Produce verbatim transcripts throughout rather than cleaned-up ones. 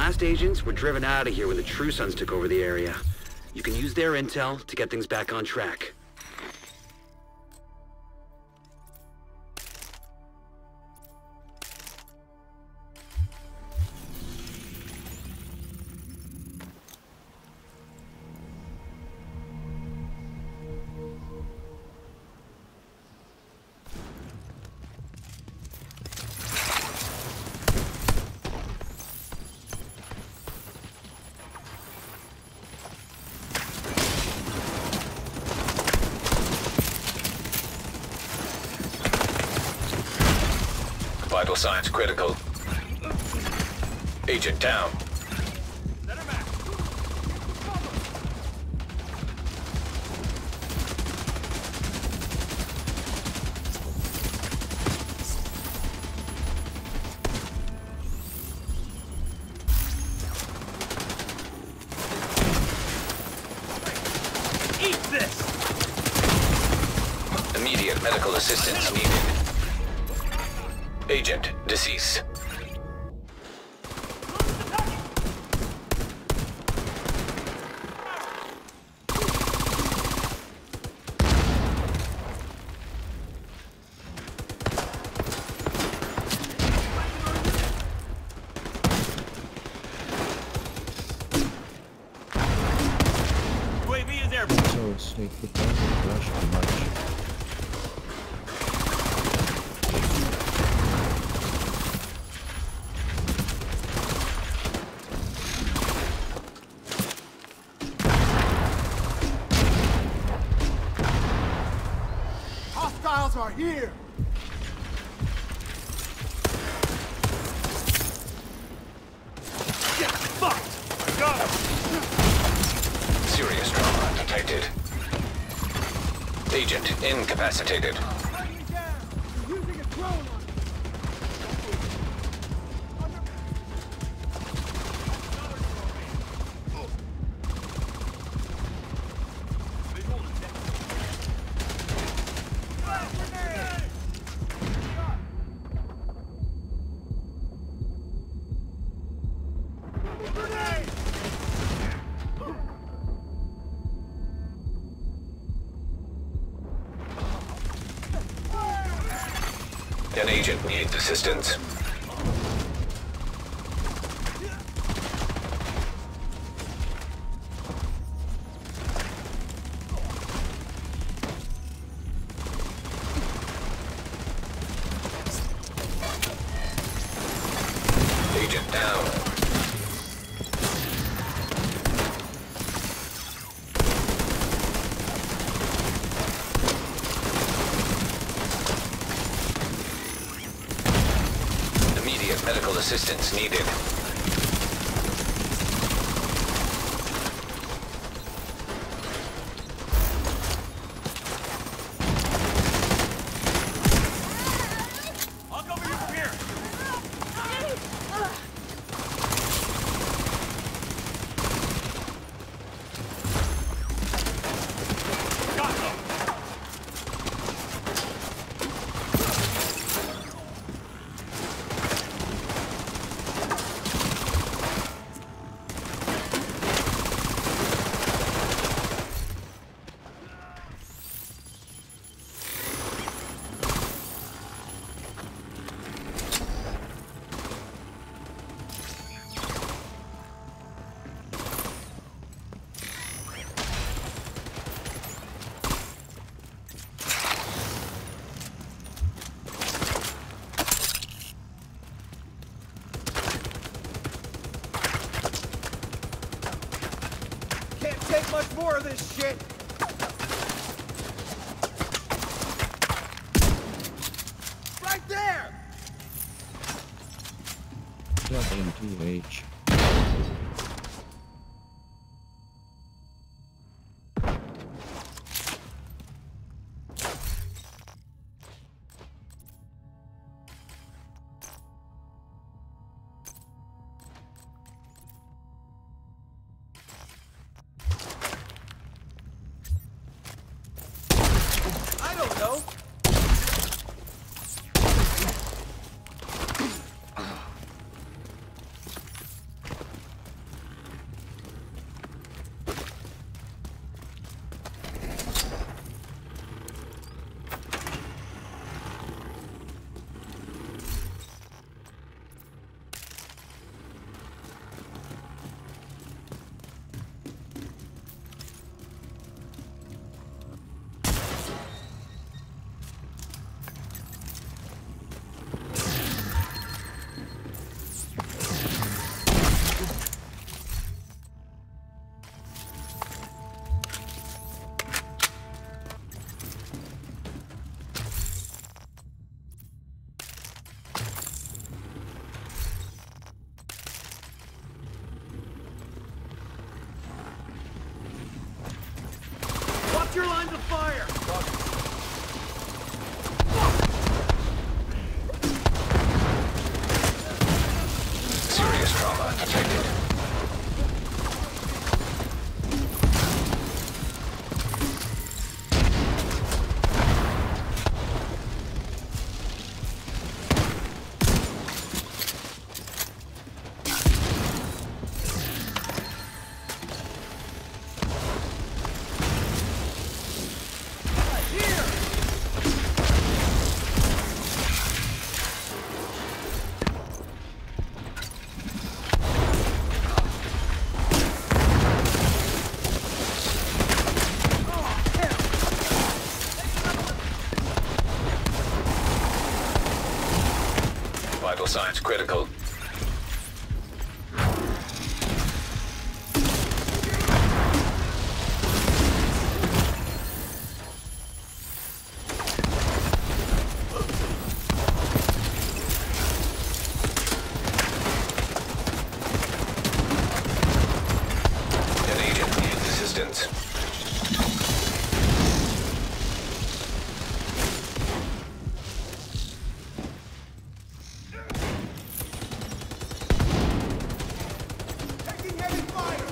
last agents were driven out of here when the True Sons took over the area. You can use their intel to get things back on track. Vital signs critical. Agent down. Eat this! Immediate medical assistance needed. Agent deceased. U A V is airborne. So sneak it down and rush too much. Hostiles are here! Get fucked! Got him! Serious trauma detected. Agent incapacitated. Fighting down! You're using a drone on us! An agent needs assistance. Agent down. Immediate medical assistance needed. I'll cover you from here! Got them! Can't take much more of this shit! Right there! Plug into H. I don't know! Check your lines of fire! Serious trauma detected. Vital signs critical. An agent needs assistance. Taking heavy fire!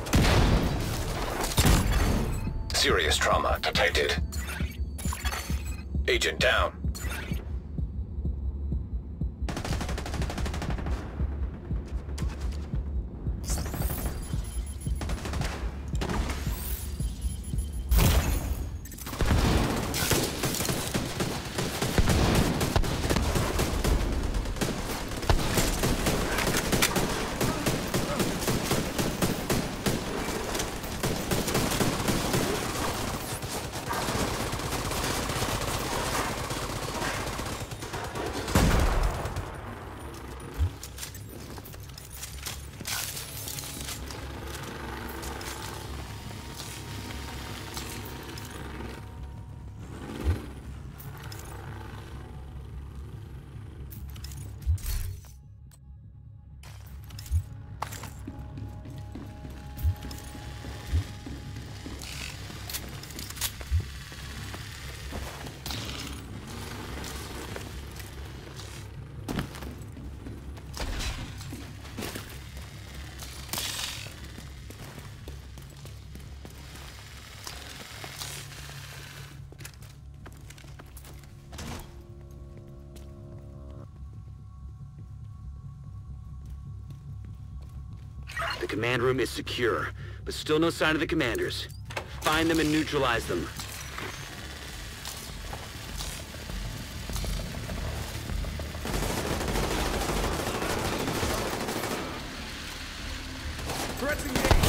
Serious trauma detected. Agent down. The command room is secure, but still no sign of the commanders. Find them and neutralize them. Threats engaged!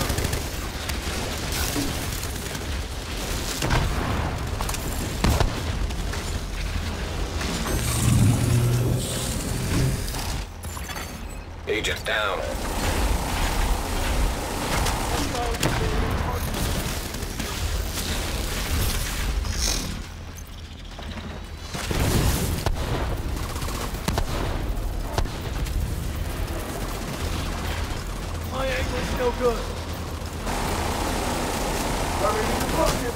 Agent down. My angle's no good. Hurry to the bucket.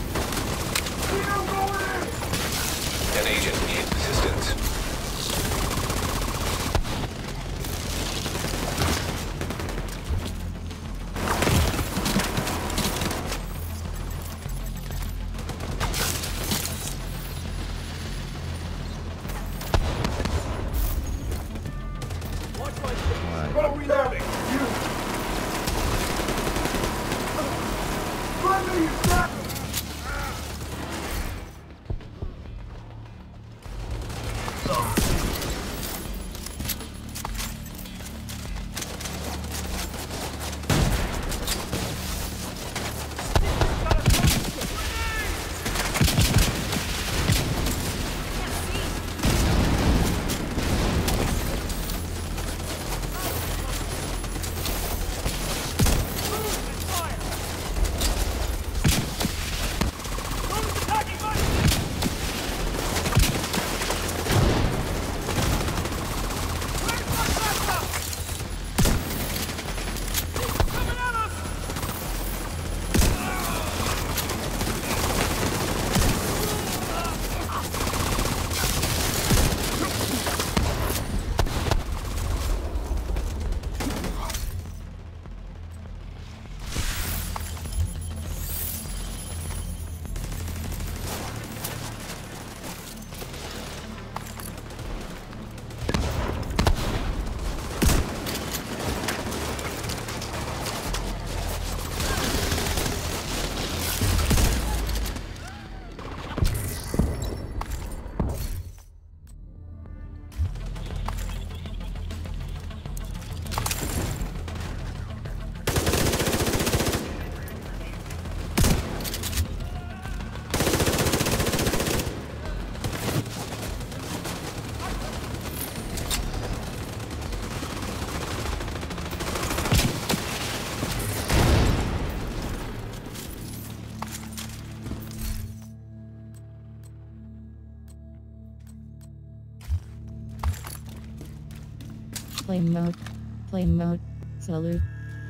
An agent needs assistance. Play mode. Play mode. Salute.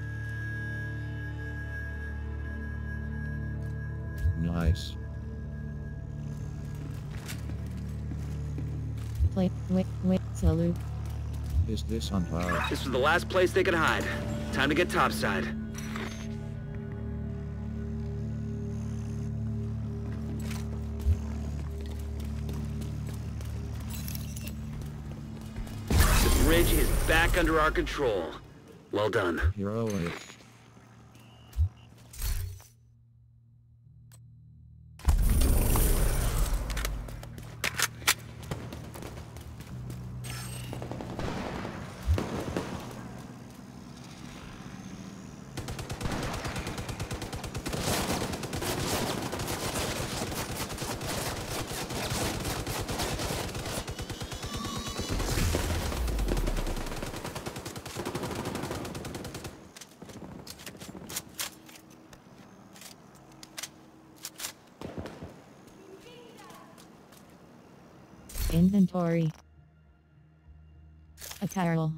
Nice. Play. Wait. Wait. Salute. Is this on fire? This was the last place they could hide. Time to get topside. The bridge is back under our control. Well done. Heroic. Inventory. Apparel.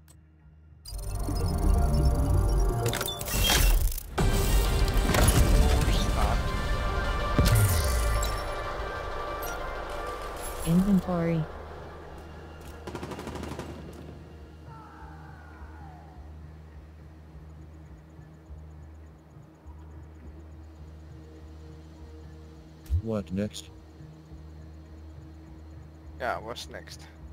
Inventory. What next? Yeah, what's next?